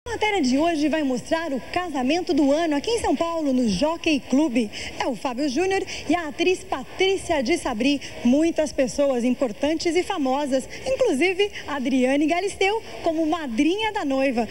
A matéria de hoje vai mostrar o casamento do ano aqui em São Paulo, no Jockey Club. É o Fábio Júnior e a atriz Patrícia de Sabri. Muitas pessoas importantes e famosas, inclusive Adriane Galisteu, como madrinha da noiva.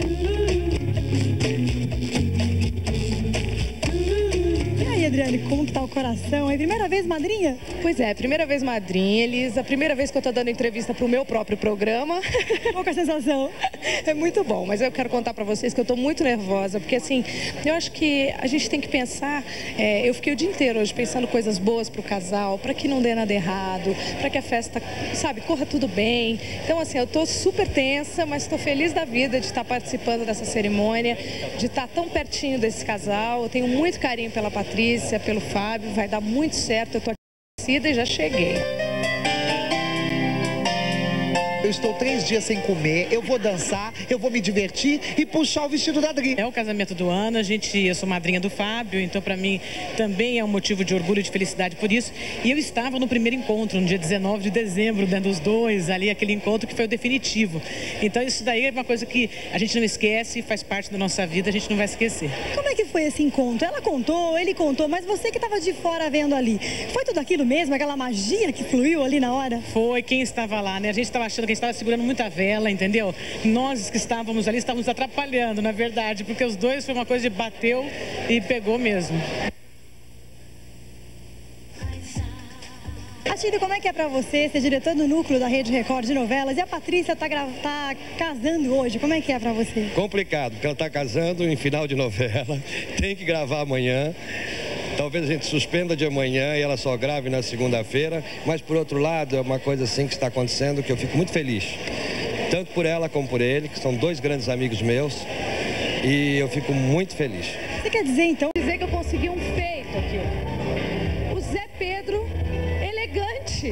Adriane, como que tá o coração? É a primeira vez madrinha? Pois é, primeira vez madrinha, Elisa. Primeira vez que eu tô dando entrevista pro meu próprio programa. Qual que é a sensação? É muito bom, mas eu quero contar pra vocês que eu tô muito nervosa, porque assim, eu acho que a gente tem que pensar, eu fiquei o dia inteiro hoje pensando coisas boas pro casal, pra que não dê nada errado, pra que a festa, sabe, corra tudo bem. Então assim, eu tô super tensa, mas tô feliz da vida de estar participando dessa cerimônia, de estar tão pertinho desse casal. Eu tenho muito carinho pela Patrícia, pelo Fábio, vai dar muito certo, eu tô aqui e já cheguei. Eu estou 3 dias sem comer, eu vou dançar, eu vou me divertir e puxar o vestido da Adri. É o casamento do ano, eu sou madrinha do Fábio, então para mim também é um motivo de orgulho e de felicidade por isso. E eu estava no primeiro encontro, no dia 19 de dezembro, dos dois, ali aquele encontro que foi o definitivo. Então isso daí é uma coisa que a gente não esquece, faz parte da nossa vida, a gente não vai esquecer. Como é que foi esse encontro? Ela contou, ele contou, mas você que estava de fora vendo ali, foi tudo aquilo mesmo, aquela magia que fluiu ali na hora? Foi, quem estava lá, né? A gente estava achando que a gente estava segurando muita vela, entendeu? Nós que estávamos ali estávamos atrapalhando, na verdade, porque os dois foi uma coisa de bateu e pegou mesmo. Atílio, como é que é pra você ser diretor do núcleo da Rede Record de novelas e a Patrícia tá casando hoje? Como é que é pra você? Complicado, porque ela tá casando em final de novela, tem que gravar amanhã. Talvez a gente suspenda de amanhã e ela só grave na segunda-feira, mas por outro lado é uma coisa assim que está acontecendo que eu fico muito feliz. Tanto por ela como por ele, que são 2 grandes amigos meus, e eu fico muito feliz. Você quer dizer então? Dizer que eu consegui um feito aqui. O Zé Pedro elegante.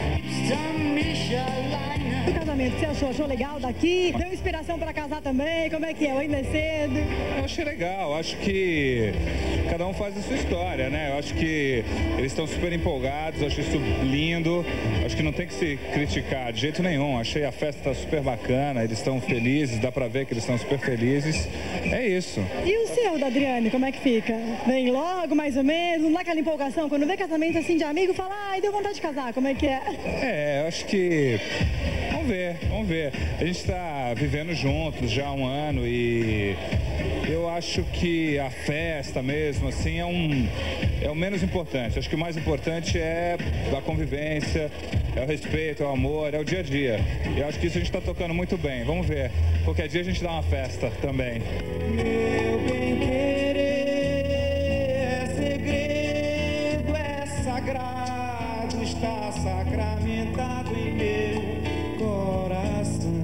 O casamento, você achou legal daqui? Deu inspiração para casar também? Como é que é? Ainda é cedo? Eu achei legal, acho que cada um faz a sua história, né? Eu acho que eles estão super empolgados, eu acho isso lindo, acho que não tem que se criticar de jeito nenhum, achei a festa super bacana, eles estão felizes, dá pra ver que eles estão super felizes, é isso. E o seu, da Adriane, como é que fica? Vem logo, mais ou menos, não dá aquela empolgação? Quando vê casamento assim de amigo, fala, ai, deu vontade de casar, como é que é? Eu acho que... Vamos ver. A gente está vivendo juntos já há 1 ano e eu acho que a festa mesmo, assim, é o menos importante. Acho que o mais importante é a convivência, é o respeito, é o amor, é o dia a dia. E eu acho que isso a gente está tocando muito bem. Vamos ver. Qualquer dia a gente dá uma festa também. Meu bem-querer é segredo, é sagrado, está sacramentado em meu coração.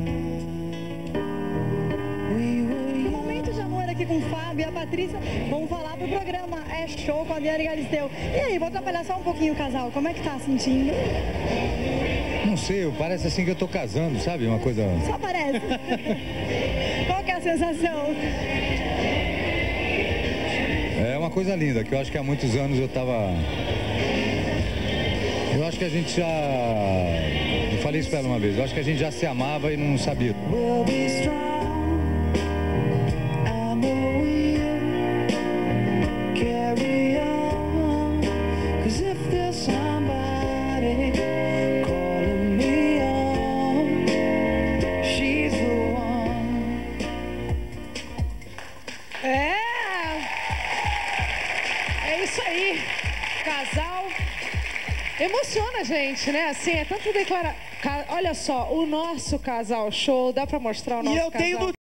O momento de amor aqui com o Fábio e a Patrícia, vamos falar pro programa É Show com a Adriane Galisteu. E aí, vou atrapalhar só um pouquinho o casal, como é que tá sentindo? Não sei, parece assim que eu tô casando, sabe? Uma coisa... Só parece. Qual que é a sensação? É uma coisa linda, que eu acho que há muitos anos eu tava... Eu acho que a gente já... Eu falei isso pra ela uma vez, eu acho que a gente já se amava e não sabia. É isso aí, casal emociona a gente, né? Assim, é tanto declarar. Olha só, o nosso casal show, dá pra mostrar o nosso casal?